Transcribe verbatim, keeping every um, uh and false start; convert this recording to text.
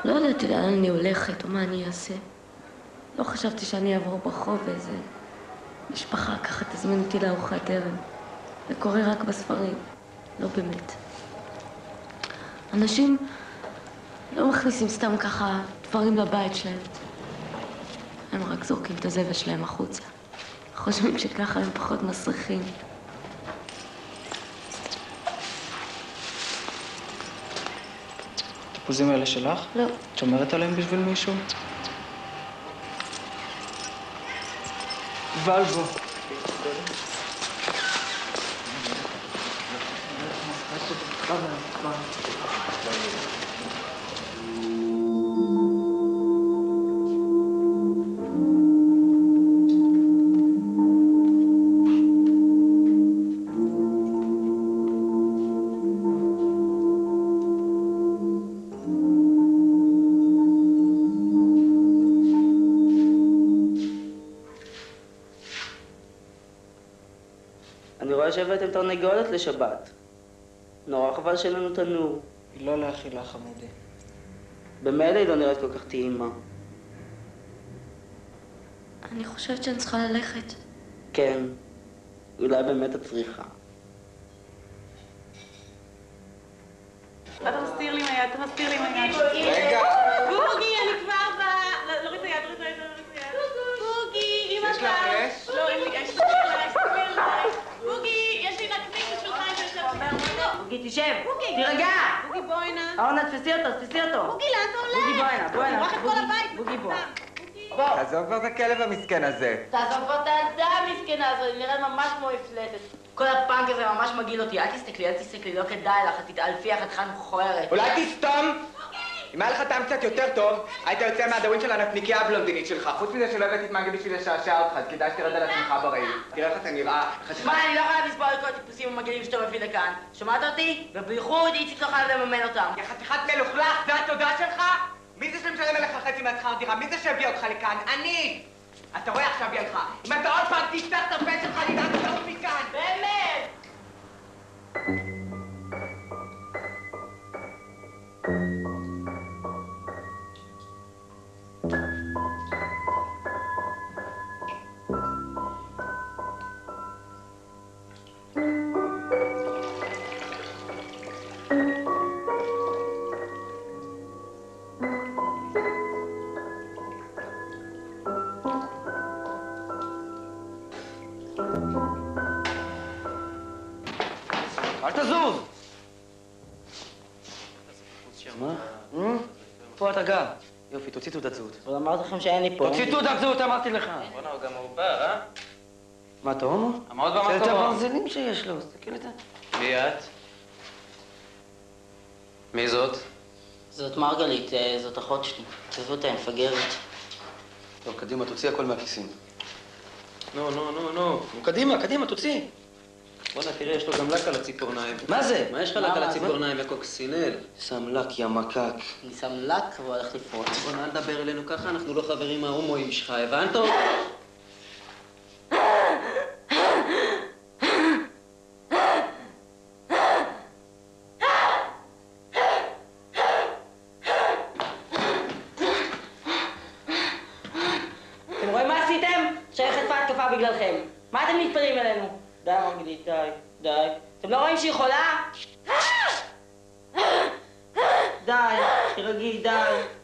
לא ידעתי לאן אני הולכת או מה אני אעשה. לא חשבתי שאני אעבור ברחוב ואיזה משפחה ככה תזמין אותי לארוחת ערב. זה קורה רק בספרים, לא באמת. אנשים לא מכניסים סתם ככה דברים לבית שלהם. הם רק זורקים את הזבל שלהם החוצה. חושבים שככה הם פחות מסריחים. התפוזים האלה שלך? לא. את שומרת עליהם בשביל מישהו? ולבו. אני רואה שהבאתם תרנגולת לשבת. נורא חבל שאין לנו תנור. היא לא לאכילה חמודי. במילא היא לא נראית כל כך טעימה. אני חושבת שאני צריכה ללכת. כן, אולי באמת את צריכה. אתה מסתיר לי מהיד, אתה מסתיר לי מהיד. רגע! בוגי, אני כבר באה. להוריד את היד, להוריד את היד, להוריד את היד. בוגי, אמא יש לך פלאש? לא, אין לי, יש לי פלאש, תסתכל עליי. בוגי, יש לי נקניק בשבילך אם אתה יושב לך. בוגי, תשב! בוגי! תירגע! בוגי, בוא הנה. אורנה, תפסי אותו, תפסי אותו! בוגי, לאן אתה הולך? בוגי, בוא הנה, בוא הנה. תברח את כל הבית. בוגי, בוא. בוגי. בוא. תעזוב כבר את הכלב המסכן הזה. תעזוב כבר את הילדה המסכנה הזאת, היא נראית ממש כמו מפלטת. כל הפאנק הזה ממש מגעיל אותי. אל תסתכלי, אל תסתכלי, לא כדאי לך, תתעלפי, את חתיכת מכוערת. אולי תסתום? אם היה לך טעם קצת יותר טוב, היית יוצא מהדאווין של הנקניקייה הבלונדינית שלך. חוץ מזה שלא הבאתי את מנגל בשביל לשעשע אותך, אז כדאי שתרד על עצמך ברעיל. תראה איך אתה נראה. שמע, אני לא יכולה לסבול את כל הטיפוסים המגעילים שאתה מביא לכאן. שמעת אותי? ובייחוד איציק לא חייב לממן אותם. יא חתיכת מלוכלך, זה התודה שלך? מי זה שמשלם עליך חצי מהשכר דירה? מי זה שהביא אותך לכאן? אני! אתה רואה עכשיו היא הלכה. אם אתה עוד פעם תפתח את הפה שלך, אני דעת לעוף מכאן! באמת! אל תזוז! מה? פה אתה גר. יופי, תוציא תעודת זהות. אבל אמרתי לכם שאין לי פה. תוציא תעודת זהות, אמרתי לך. בוא'נה, הוא גם מעובר, אה? מה, אתה הומו? עמוד זה את במקום. הברזלים שיש לו, תסתכל את זה. מי את? מי זאת? זאת מרגלית, זאת אחות שלי. תעזבו אותה, היא מפגרת. טוב, קדימה, תוציא הכל מהכיסים. נו, נו, נו, נו. נו, קדימה, קדימה, תוציא. בוא'נה, תראה, יש לו גם לק על הציפורניים. מה זה? מה יש לך לק על הציפורניים, יא קוקסינל? שם לק, יא מקק. אני שם לק והוא הולך לפרוץ. בוא'נה, אל תדבר אלינו ככה, אנחנו לא חברים ההומואים שלך, הבנת? אתם רואים מה עשיתם? שייכת התקפה בגללכם. מה אתם מתפנים אלינו? די, מרגלית, די, די. אתם לא רואים שהיא חולה? די, תירגעי, די.